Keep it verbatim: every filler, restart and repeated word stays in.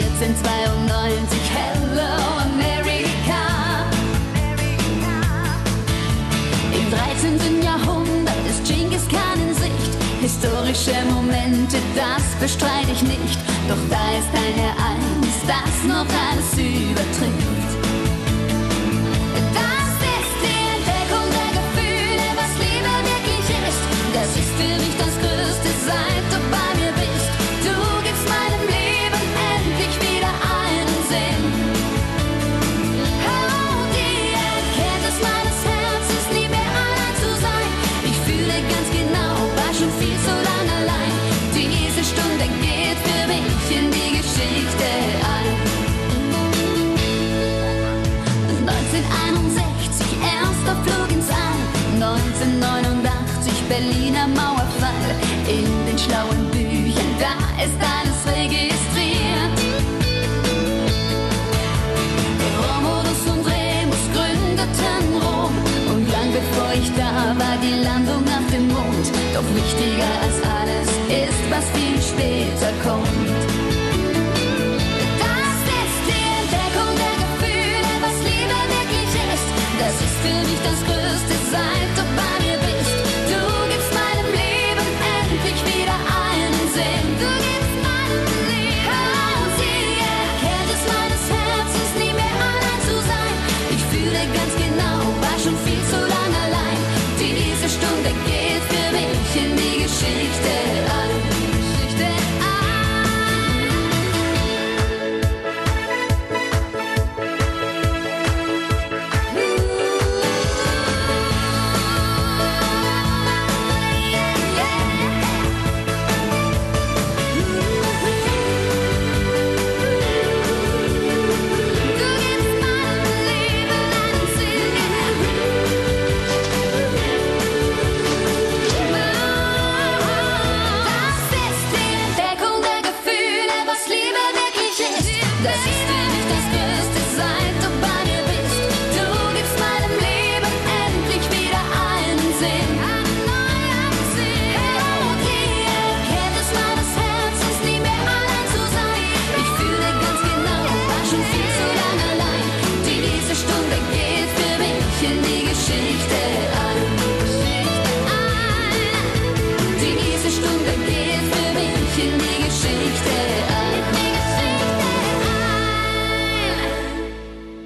vierzehnhundertzweiundneunzig, Hello America. Im dreizehnten Jahrhundert ist Genghis Khan in Sicht. Historische Momente, das bestreite ich nicht. Doch da ist ein Ereignis, das noch alles übertrifft. Das ist die Entdeckung der Gefühle, was Liebe wirklich ist. Das ist für mich das Größte, seit du bei mir bist. Du gibst meinem Leben endlich wieder einen Sinn. Oh, die Erkenntnis meines Herzens, nie mehr allein zu sein. Ich fühle ganz genau, war schon viel zu lange allein. Diese Stunde geht für mich in die Geschichte ein. neunzehnhunderteinundsechzig, erster Flug ins All. neunzehnhundertneunundachtzig, Berliner Mauerfall. In den schlauen Büchern, da ist alles registriert. Romulus und Remus gründeten Rom. Und lang bevor ich da war, die Landung auf dem Mond. Doch wichtiger als alles ist, was viel später kommt.